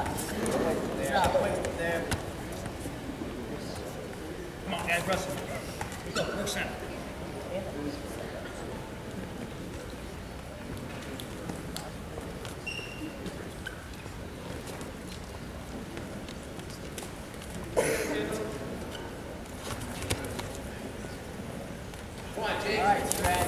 There. Come on, guys, Russell. Let's go, work center. Come on, Jake. All right, Strat.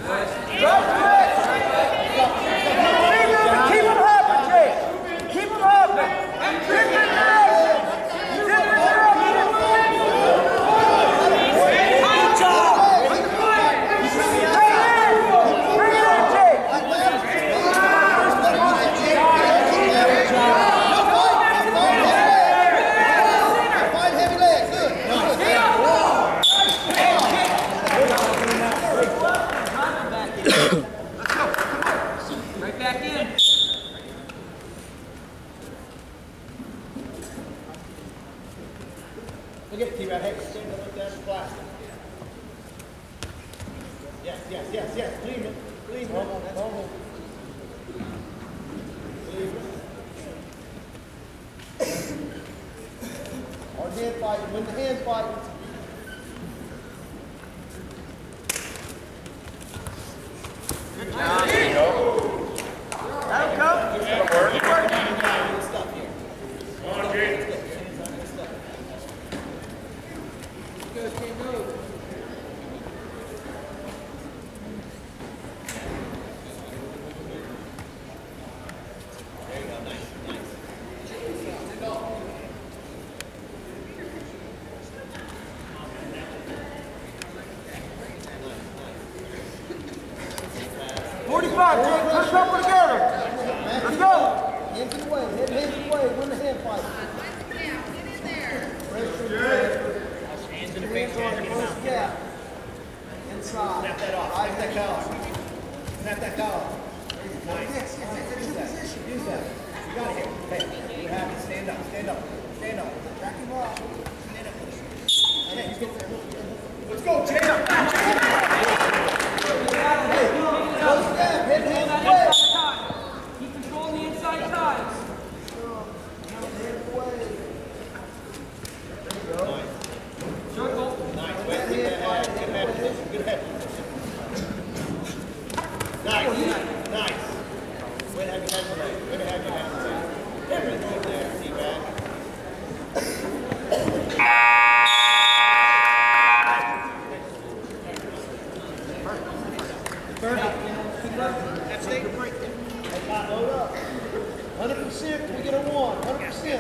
Keep him hopping, Jake. Keep him hopping. Different direction. Different direction. Good job. Bring it in, Jake. Find heavy legs. Good. Right back in. Look at T-Rod. Hey, stand up like that. Flash. Yes. Clean it. Normal. Hard hand fight. Win the hand fight. Good job. There you go. That'll come. Keep working. Come on, Jake. Let's couple together. Let's go. Hands in the way. Hands in the way. Win the hand fight. Hands in the face, Hands on the first gap. Inside. Snap that off. Snap that collar. Snap that collar. Nice. Yes. Use that. You got it here. Hey, you have it. Stand up. Stand up. Back him up. Stand up. Hey, you get there. Let's go, Jay. Close step. Hit hands away. Keep controlling the inside ties. Circle. Nice. Good head position. Good head position. Nice. Way to have your head today. Everything there. See, man. That's it. Load up. 100%. Can we get a 1? 100%.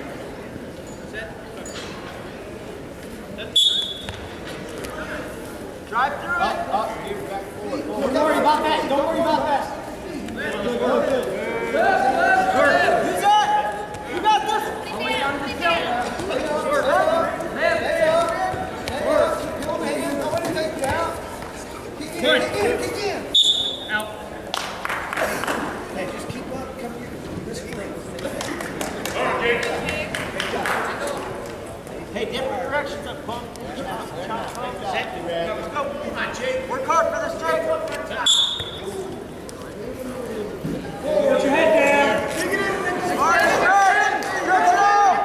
Drive through it. Up, give back forward. Don't worry about that. Who's that? You got this? Kick in. Out. Hey, just keep up. Come here. This way. Come on, Jake. Hey, different directions up, bump. Exactly, Red. Let's go. Come on, Jake. Work hard for this, Jake. Put your head down. Hard and good. Stretch it out.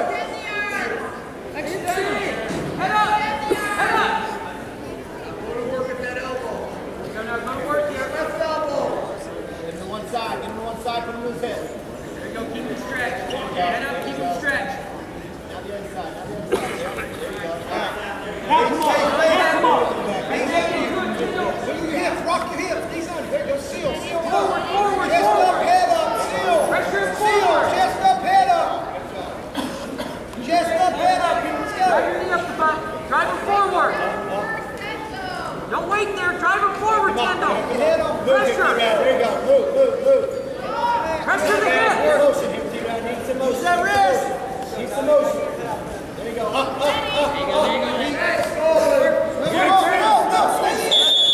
Head up. Go to work at that elbow. Go to work here. Left elbow. Get him to one side. Put him to his head. There you go. Keep him stretched. Head up. Keep him stretched. Now the other side. There you go. Come on. Move your hips. Rock your hips. Knees under. There you go. Seal. Forward. Chest up, head up. Seal. Pressure Seal. forward. Chest up, head up. Chest up, head up. Let's go. Drive your knee up the butt. Drive him forward. Don't wait there. Drive him forward, Kendall. Your head up. Pressure. There you go. Move. Pressure the hip. Motion here, T-Rod. Need some motion. That wrist. Need some motion. There you go. Up. No, stay in.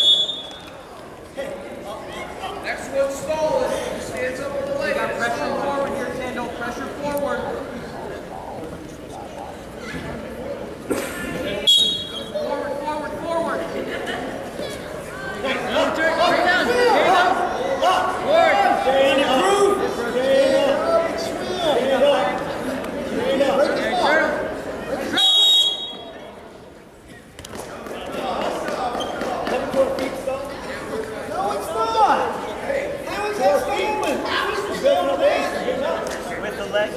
Next one, stalling. Stands up with the leg. Got pressure forward here, Kendall. Pressure forward. Forward. Stay in the groove. Stay in the groove.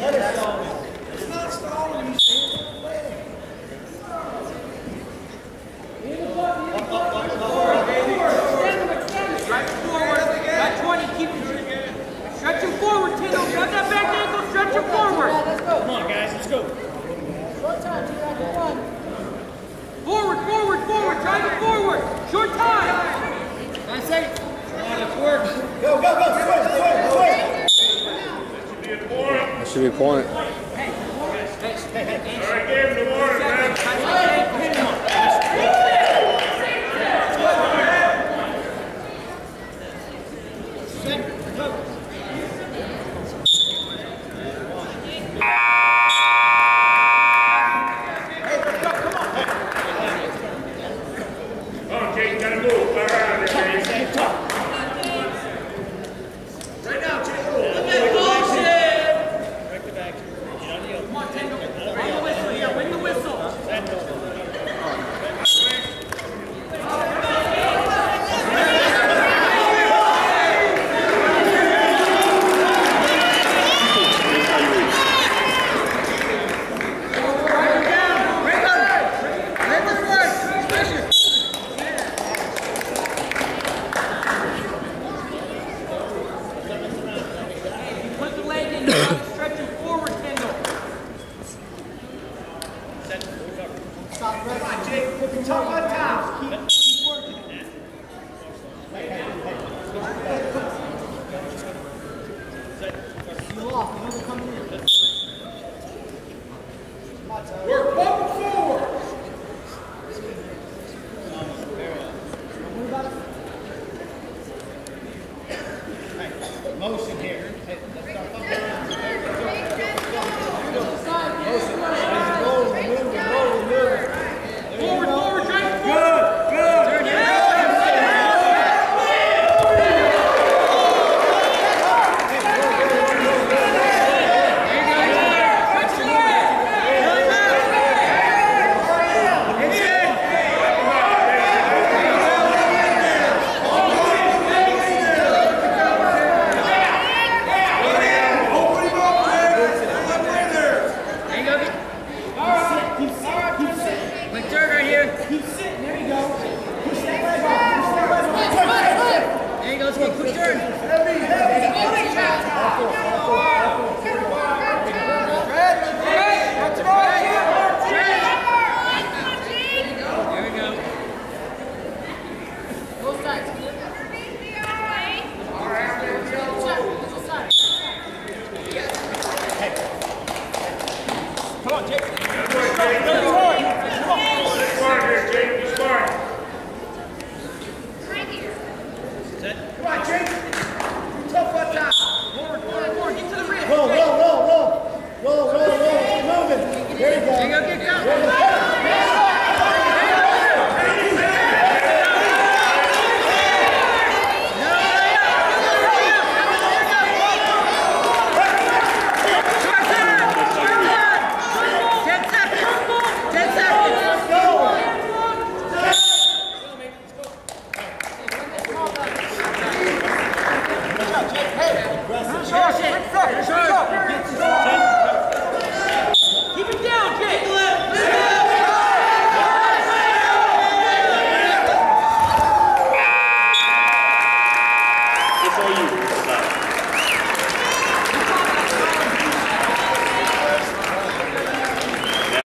It's not stalling. You stand up and play. Drive forward. Got 20. Keep stretch him forward, Tino. Grab that back ankle. Stretch him forward. Come on, guys, let's go. Short time, T-Rock, come on. Forward, forward, forward. Drive it forward. Short time. 9 seconds. Come on, let's work. Go, go, go. Swing. That should be a point. Hey. All right, give him the water, man. Come on, Jake, gotta move. All right, Jake. Right now, Jake. Come on, Tino. Ring the whistle. Yeah, ring the whistle. Put the leg in. Stretch him forward, Tino. Stop, come on, Jake. Put the top on top. Keep working. You off. You know they're coming in. We're bumping forward. Motion here. Hey, let's start bumping around. Forward, forward, drive forward. Keep sitting. There you go. Push that leg off. Push that leg off. There you go, let's go. Quick turn. There we go. Both sides. Come on, Jake. Good work, Jake.